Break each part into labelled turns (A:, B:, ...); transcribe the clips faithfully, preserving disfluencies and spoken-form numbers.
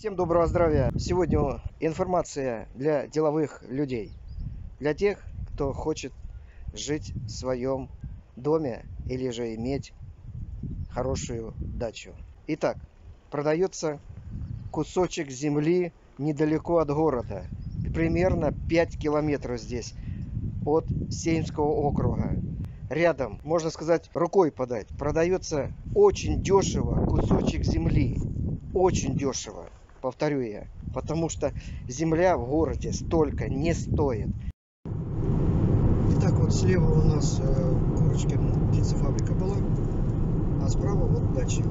A: Всем доброго здравия! Сегодня информация для деловых людей. Для тех, кто хочет жить в своем доме или же иметь хорошую дачу. Итак, продается кусочек земли недалеко от города. Примерно пять километров здесь от Сеймского округа. Рядом, можно сказать, рукой подать. Продается очень дешево кусочек земли. Очень дешево. Повторю я, потому что земля в городе столько не стоит. Итак, вот слева у нас э, Курочкин птицефабрика была, а справа вот дача.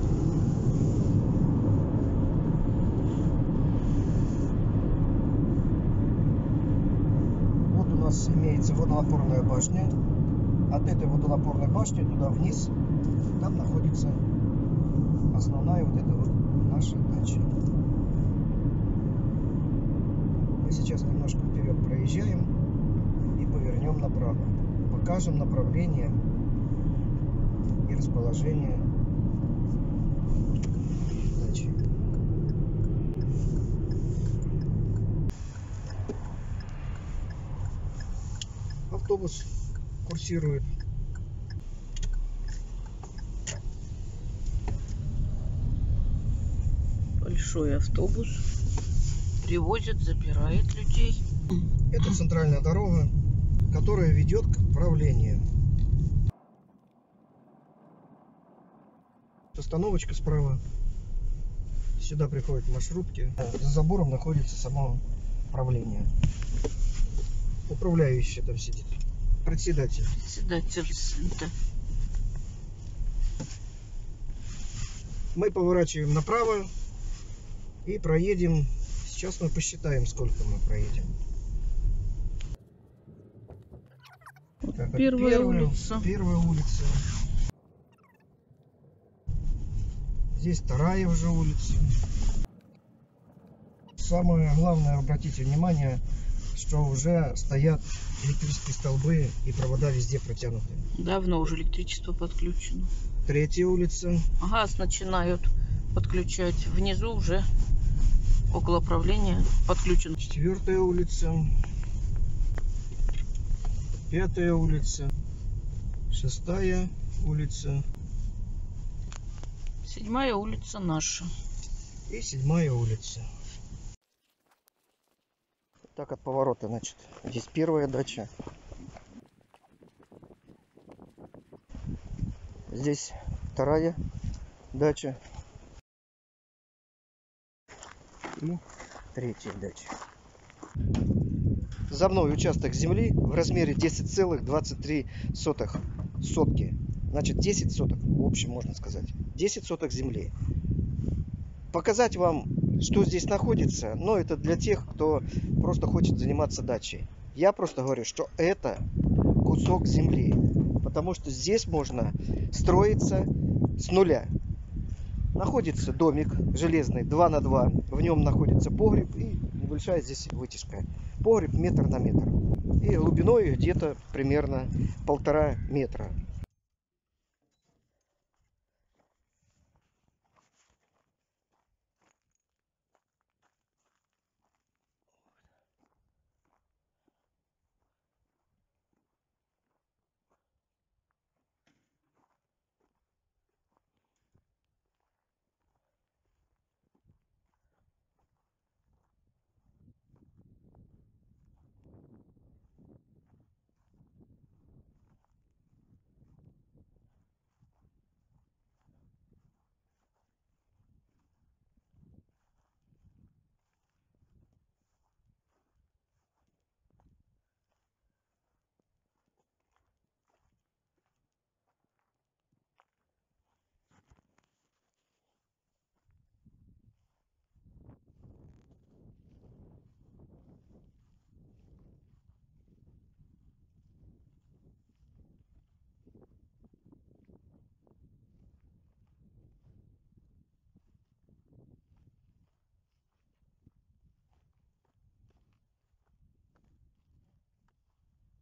A: Вот у нас имеется водонапорная башня. От этой водонапорной башни туда вниз, там находится основная вот эта вот наша дача. Сейчас немножко вперед проезжаем и повернем направо. Покажем направление и расположение дачи. Автобус курсирует.
B: Большой автобус. Привозит, забирает людей.
A: Это центральная дорога, которая ведет к правлению. Остановочка справа. Сюда приходят маршрутки. За забором находится само правление. Управляющий там сидит. Председатель.
B: Председатель. Да.
A: Мы поворачиваем направо и проедем. Сейчас мы посчитаем, сколько мы проедем. Так,
B: первая,
A: первая
B: улица.
A: Первая улица. Здесь вторая уже улица. Самое главное, обратите внимание, что уже стоят электрические столбы и провода везде протянуты.
B: Давно уже электричество подключено.
A: Третья улица.
B: Газ начинают подключать. Внизу уже около правления подключен.
A: Четвертая улица. Пятая улица. Шестая улица.
B: Седьмая улица наша.
A: И седьмая улица. Так, от поворота, значит. Здесь первая дача. Здесь вторая дача. И третья дача. За мной участок земли в размере десять целых двадцать три сотых сотки. Значит, десять соток, в общем, можно сказать. десять соток земли. Показать вам, что здесь находится, но это для тех, кто просто хочет заниматься дачей. Я просто говорю, что это кусок земли. Потому что здесь можно строиться с нуля. Находится домик железный два на два. В нем находится погреб и небольшая здесь вытяжка. Погреб метр на метр. И глубиной где-то примерно полтора метра.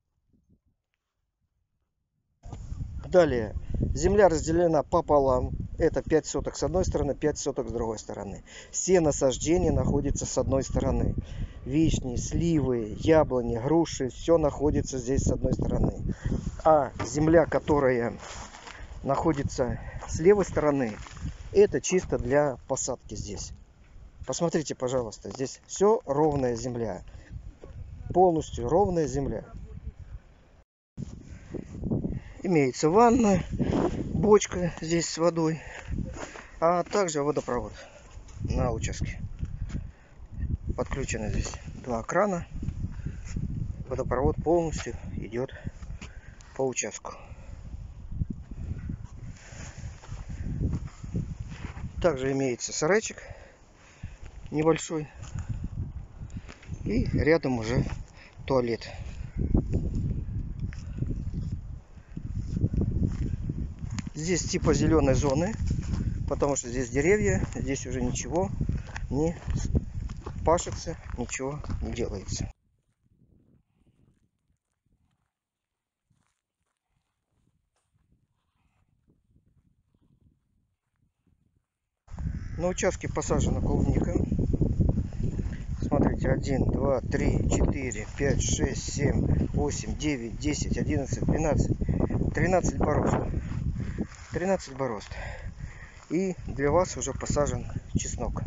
A: Далее. Земля разделена пополам. Это пять соток с одной стороны, пять соток с другой стороны. Все насаждения находятся с одной стороны. Вишни, сливы, яблони, груши, все находится здесь с одной стороны. А земля, которая находится с левой стороны, это чисто для посадки здесь. Посмотрите, пожалуйста, здесь все ровная земля. Полностью ровная земля. Имеется ванна, бочка здесь с водой, а также водопровод на участке. Подключены здесь два крана. Водопровод полностью идет по участку. Также имеется сарайчик небольшой. И рядом уже туалет. Здесь типа зеленой зоны, потому что здесь деревья, здесь уже ничего не пашется, ничего не делается. На участке посажена клубника. Смотрите, один, два, три, четыре, пять, шесть, семь, восемь, девять, десять, одиннадцать, двенадцать, тринадцать борозд. тринадцать борозд. И для вас уже посажен чеснок.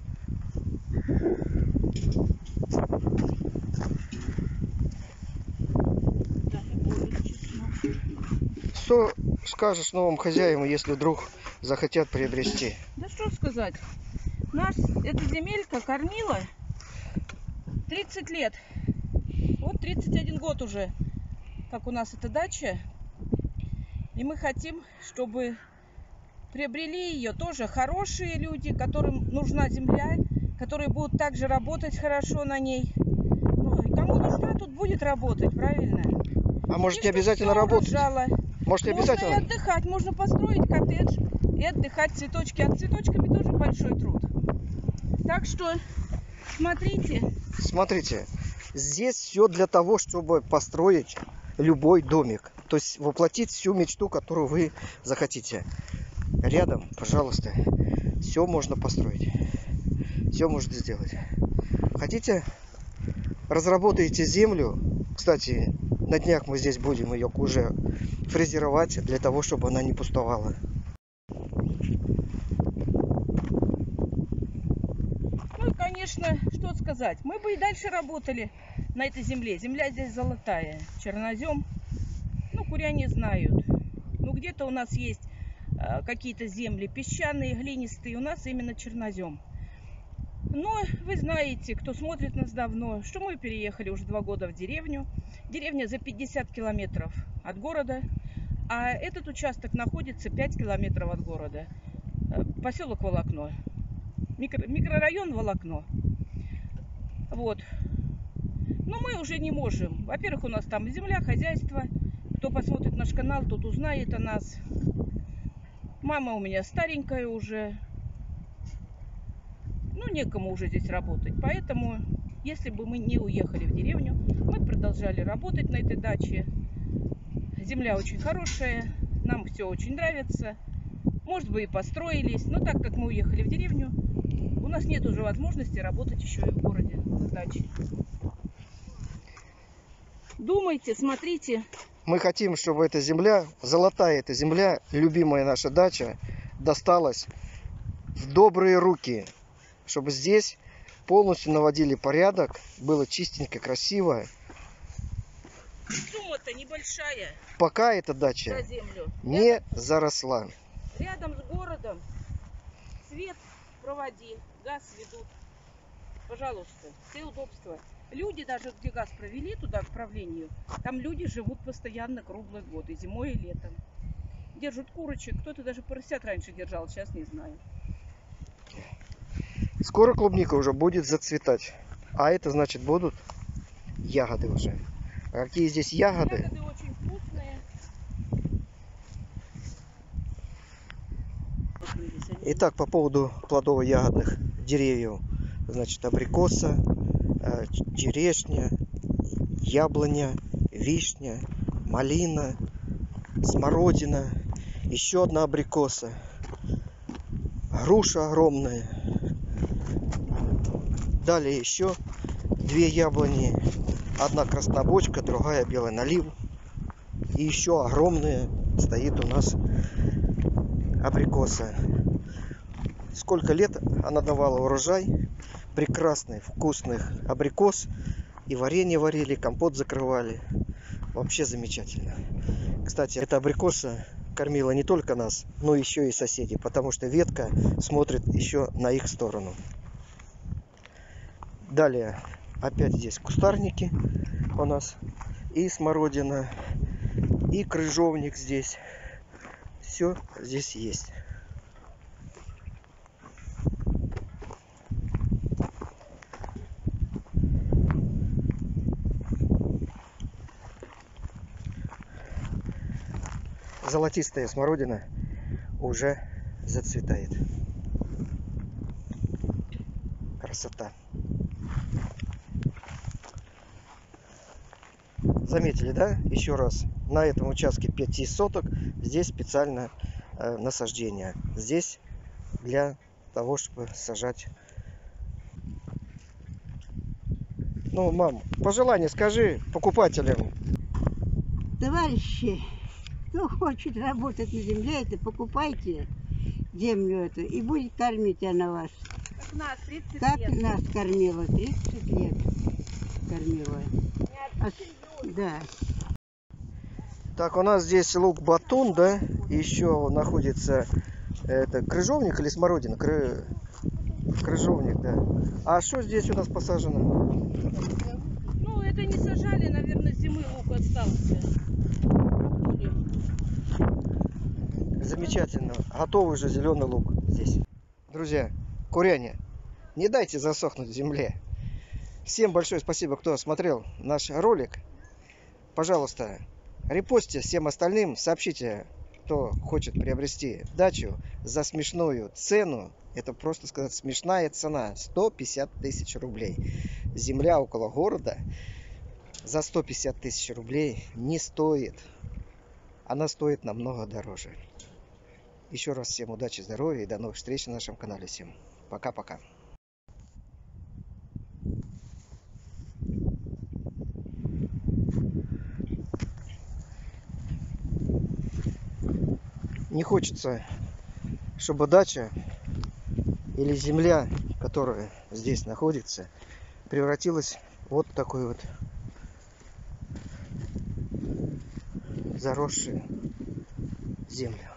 A: Что скажешь новым хозяевам, если вдруг захотят приобрести?
B: Да что сказать. Нас эта земелька кормила тридцать лет. Вот тридцать один год уже, как у нас эта дача. И мы хотим, чтобы приобрели ее тоже хорошие люди, которым нужна земля, которые будут также работать хорошо на ней. Ну, и кому нужна, тут будет работать, правильно?
A: А может, не обязательно работать?
B: Урожало.
A: Может, не обязательно?
B: Можно и отдыхать, можно построить коттедж и отдыхать, цветочки. А цветочками тоже большой труд. Так что смотрите.
A: Смотрите, здесь все для того, чтобы построить любой домик. То есть воплотить всю мечту, которую вы захотите. Рядом, пожалуйста, все можно построить. Все можно сделать. Хотите, разработаете землю. Кстати, на днях мы здесь будем ее уже фрезеровать, для того, чтобы она не пустовала.
B: Ну и, конечно, что сказать. Мы бы и дальше работали на этой земле. Земля здесь золотая. Чернозем. Ну, куряне знают. Ну, где-то у нас есть э, какие-то земли песчаные, глинистые. У нас именно чернозем. Но вы знаете, кто смотрит нас давно, что мы переехали уже два года в деревню. Деревня за пятьдесят километров от города. А этот участок находится пять километров от города. Поселок Волокно. Микро, микрорайон Волокно. Вот. Но мы уже не можем. Во-первых, у нас там земля, хозяйство. Кто посмотрит наш канал, тот узнает о нас. Мама у меня старенькая уже. Ну, некому уже здесь работать. Поэтому, если бы мы не уехали в деревню, мы продолжали работать на этой даче. Земля очень хорошая, нам все очень нравится. Может быть, и построились. Но так как мы уехали в деревню, у нас нет уже возможности работать еще и в городе на даче. Думайте, смотрите.
A: Мы хотим, чтобы эта земля, золотая эта земля, любимая наша дача, досталась в добрые руки. Чтобы здесь полностью наводили порядок, было чистенько, красиво.
B: Сумма-то небольшая.
A: Пока эта дача
B: за землю.
A: не
B: Рядом,
A: заросла.
B: Рядом с городом свет проводи, газ ведут. Пожалуйста, все удобства. Люди даже где газ провели туда к правлению, там люди живут постоянно круглый год, и зимой, и летом. Держат курочек, кто-то даже поросят раньше держал, сейчас не знаю.
A: Скоро клубника уже будет зацветать. А это значит будут ягоды уже. А какие здесь ягоды?
B: Ягоды очень вкусные.
A: Итак, по поводу плодово-ягодных деревьев. Значит, абрикоса, черешня, яблоня, вишня, малина, смородина, еще одна абрикоса. груши огромные. Далее еще две яблони. Одна краснобочка, другая белый налив. И еще огромные стоит у нас абрикоса. Сколько лет она давала урожай. Прекрасный, вкусный абрикос. И варенье варили, компот закрывали. Вообще замечательно. Кстати, эта абрикоса кормила не только нас, но еще и соседей. Потому что ветка смотрит еще на их сторону. Далее опять здесь кустарники у нас. И смородина. И крыжовник здесь. Все здесь есть. Золотистая смородина уже зацветает. Красота. Заметили, да? Еще раз. На этом участке пяти соток здесь специально э, насаждение. Здесь для того, чтобы сажать. Ну, мам, пожелание скажи покупателям.
C: Товарищи, кто хочет работать на земле, это покупайте землю эту, и будет кормить она вас.
B: Как нас, тридцать
C: Как
B: лет.
C: нас кормила, тридцать лет кормила. А, да.
A: Так, у нас здесь лук-батун, да? Еще находится это крыжовник или смородина? Кры... Крыжовник, да. А что здесь у нас посажено?
B: Ну, это не сажали, наверное, с зимы лук остался. Пробули.
A: Замечательно. Готовый уже зеленый лук здесь. Друзья, куряне, не дайте засохнуть земле. Всем большое спасибо, кто смотрел наш ролик. Пожалуйста, репостите всем остальным, сообщите, кто хочет приобрести дачу за смешную цену. Это просто сказать смешная цена. сто пятьдесят тысяч рублей. Земля около города за сто пятьдесят тысяч рублей не стоит. Она стоит намного дороже. Еще раз всем удачи, здоровья и до новых встреч на нашем канале. Всем пока-пока. Не хочется, чтобы дача или земля, которая здесь находится, превратилась в вот такой вот заросшую землю.